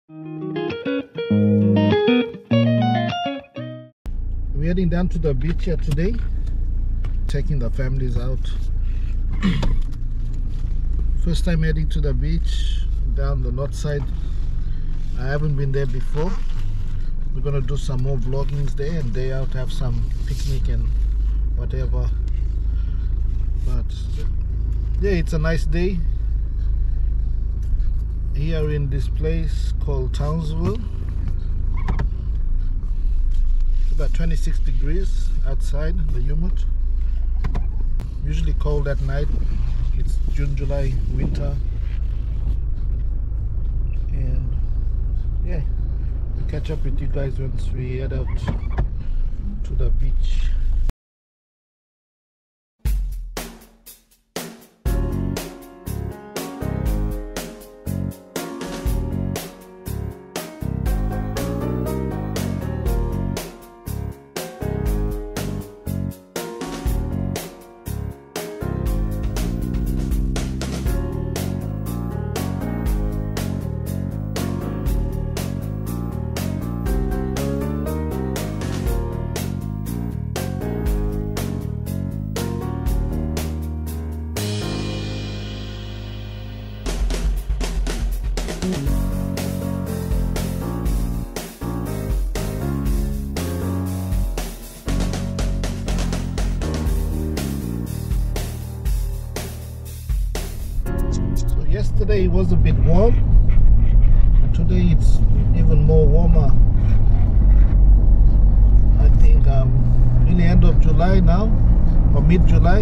We're heading down to the beach here today, taking the families out. First time heading to the beach down the north side. I haven't been there before. We're gonna do some more vloggings there, and day out have some picnic and whatever. But yeah, it's a nice day here in this place called Townsville. It's about 26 degrees outside the humid. Usually cold at night. It's June, July, winter. And yeah, we'll catch up with you guys once we head out to the beach. Yesterday it was a bit warm. Today it's even more warmer. I think really end of July now, or mid-July,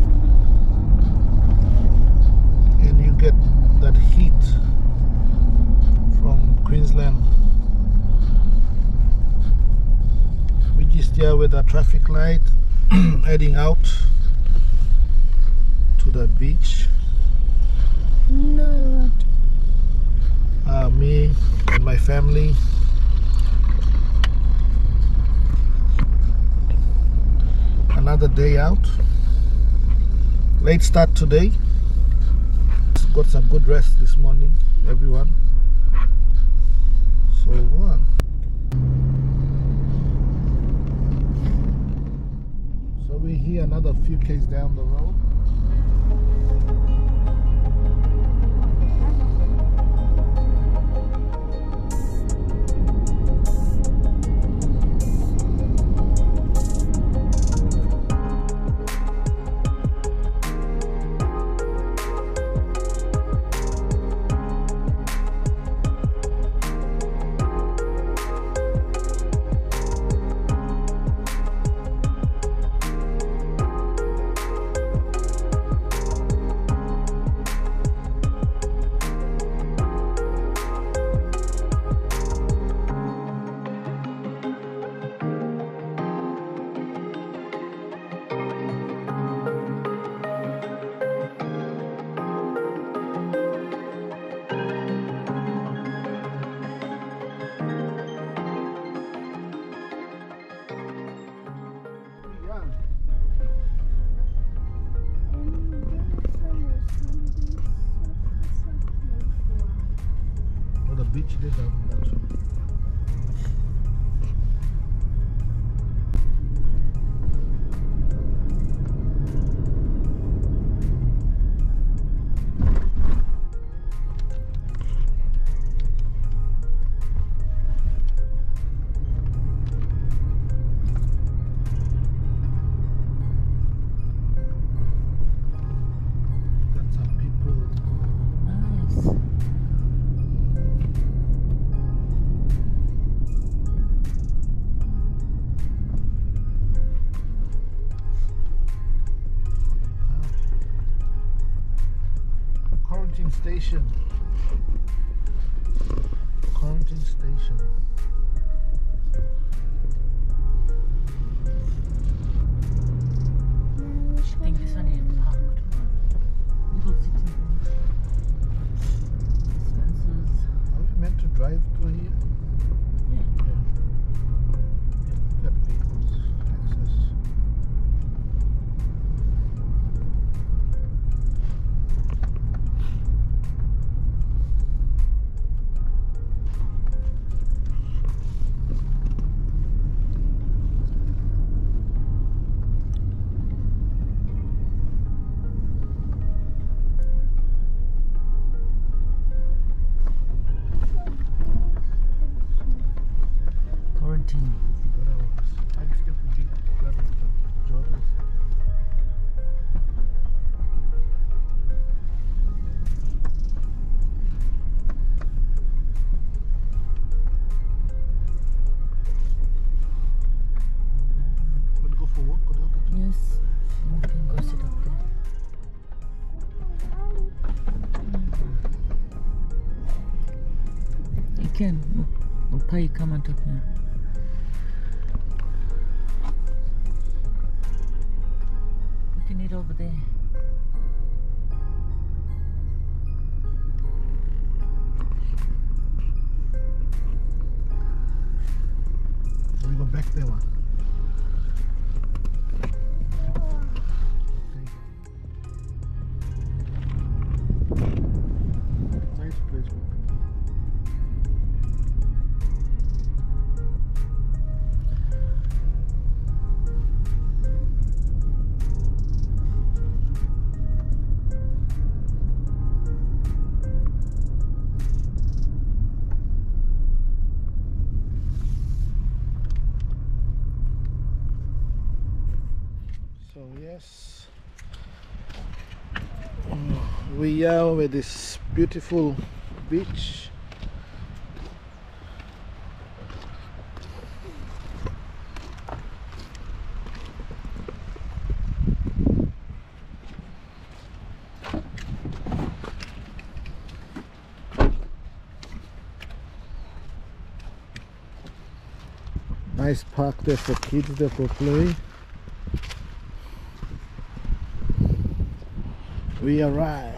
and you get that heat from Queensland. We just here with a traffic light heading out to the beach. No. Me and my family. Another day out. Late start today. Got some good rest this morning, everyone. So So we're here another few k's down the road. Beach did have that. Station. Quarantine station. I think this one is parked. Little city. Spencer's. Are we meant to drive through here? Yeah. Got vehicles access. eating. I just get the big grab of the joggers. Gonna go for a walk or not? Yes, you can go sit up there. You can. Okay, come on top here. You can eat over there. We go back there one. Nice place. So yes, we are with this beautiful beach. Nice park there for kids there for play. We arrived.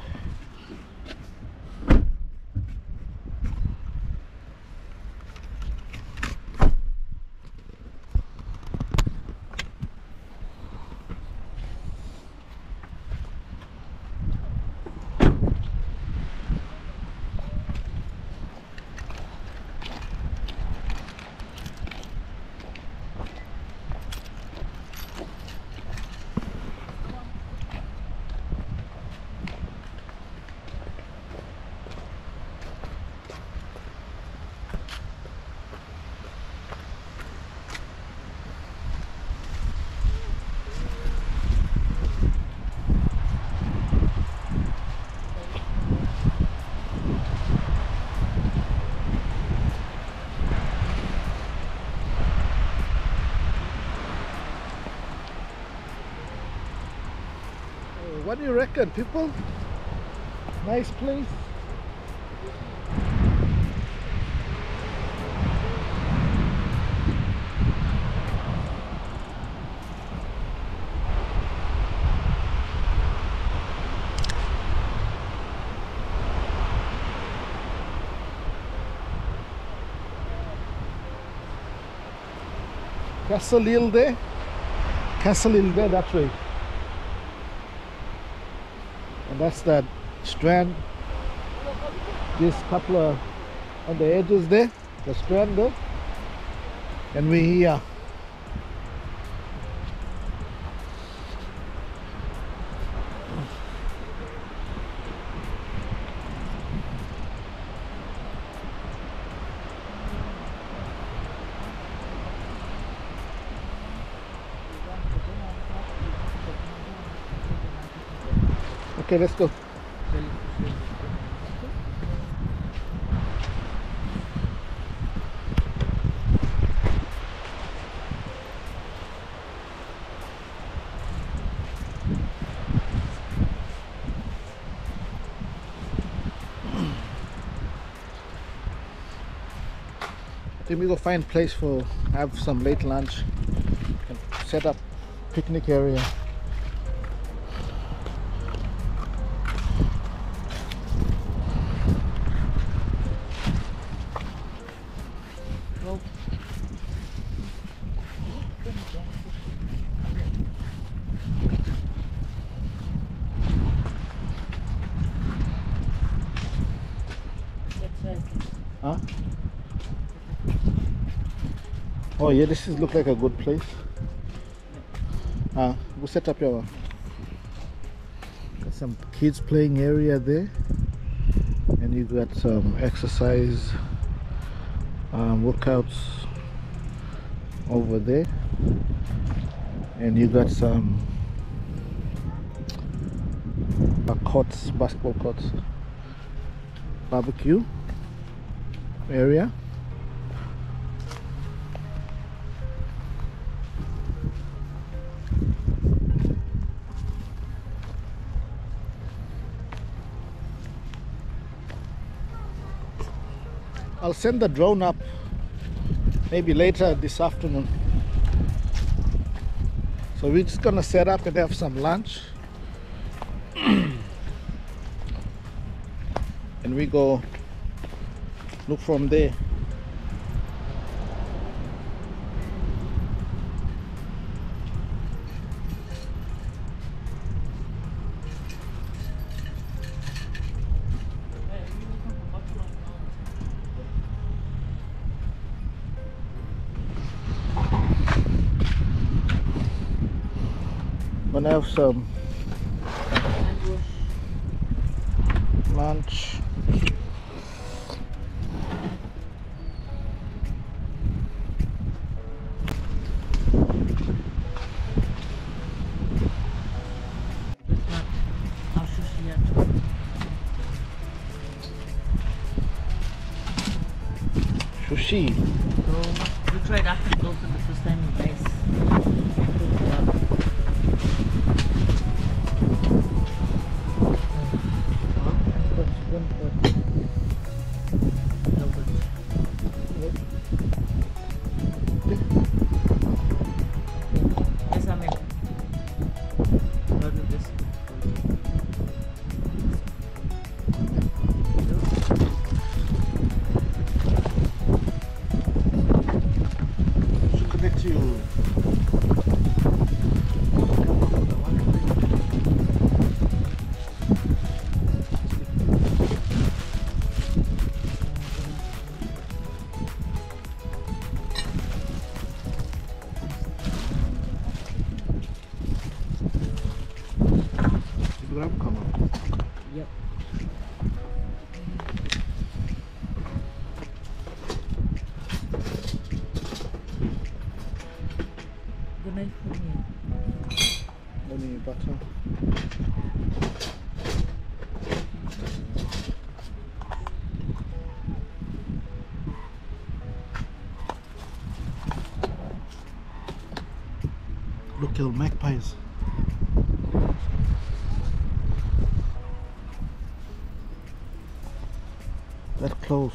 What do you reckon, people? Nice place. Castle Hill there. Castle Hill there, that way. And that's that strand. This couple of on the edges there, the strand there. And we here. Okay, let's go. Then we go find place for have some late lunch and set up picnic area. Huh? Oh yeah, this is look like a good place. We'll set up your got some kids playing area there, and you got some exercise workouts over there, and you got some courts, basketball courts, barbecue area. I'll send the drone up maybe later this afternoon. So we're just gonna set up and have some lunch. And we go look from there. Gonna have some lunch. Sushi. So we tried after go for the first time in place. Yes, I'm in. Look at this. Should connect you. Come on. Yep. Good night for me. Only butter. Look at the magpies. That close.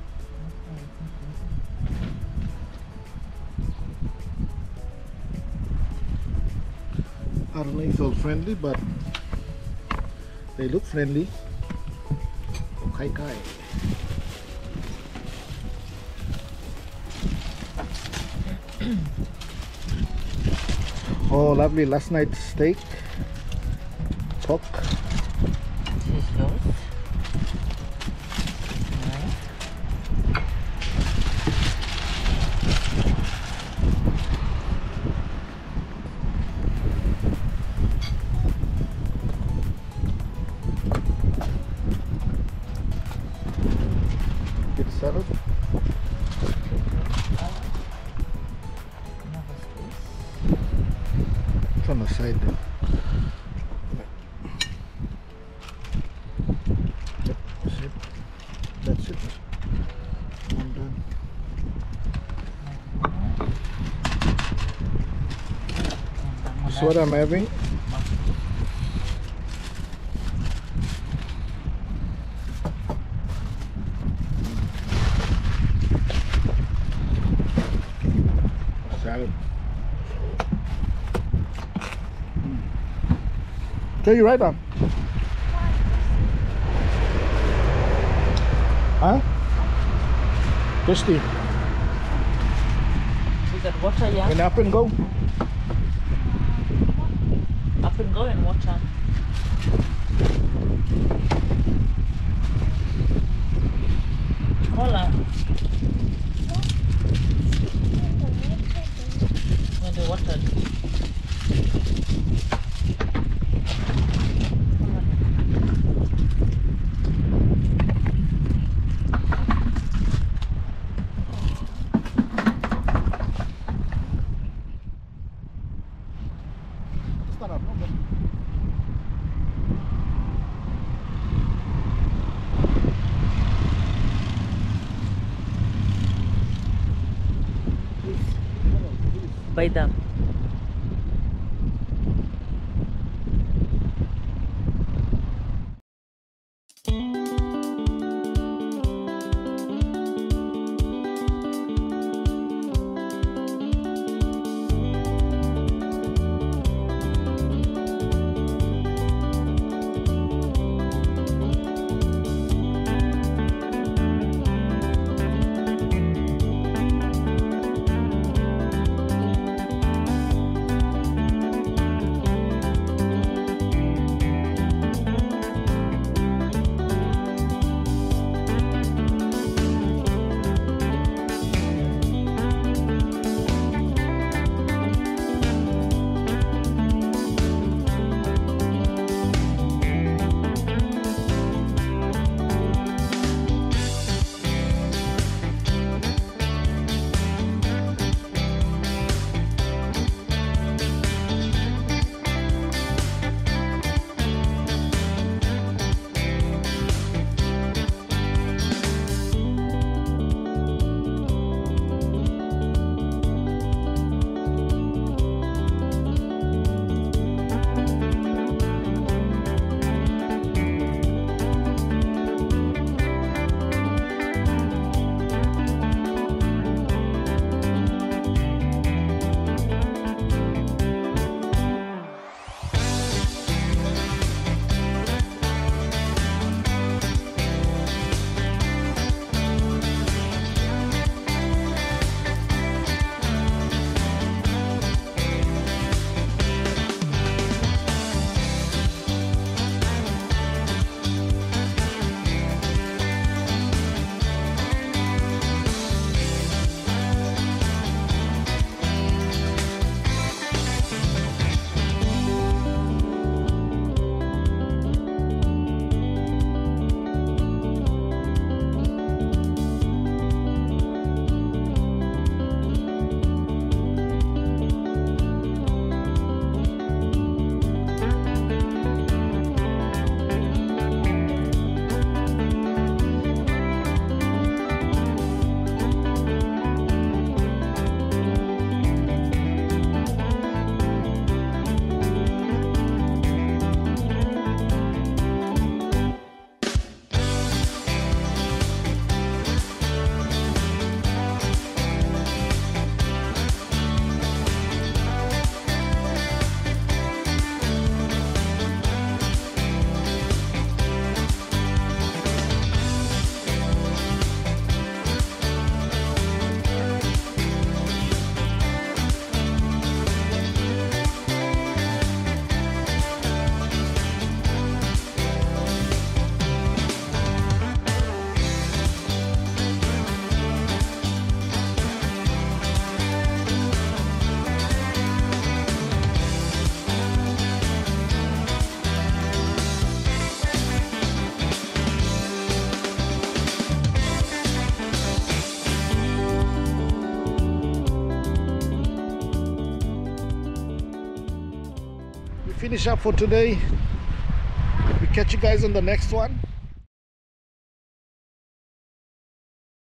I don't know if they're friendly, but they look friendly. Okay, guy. Oh, lovely last night's steak, pork. This is yours. Get salad. It's on the side there. Yep, that's it. That's it. I'm done. So what I'm having? Salad. Okay, you right now. Huh? Tasty. We got water, yeah? And up and go. Up and go and water. Cola. When the water. by dam. Finish up for today. We catch you guys on the next one.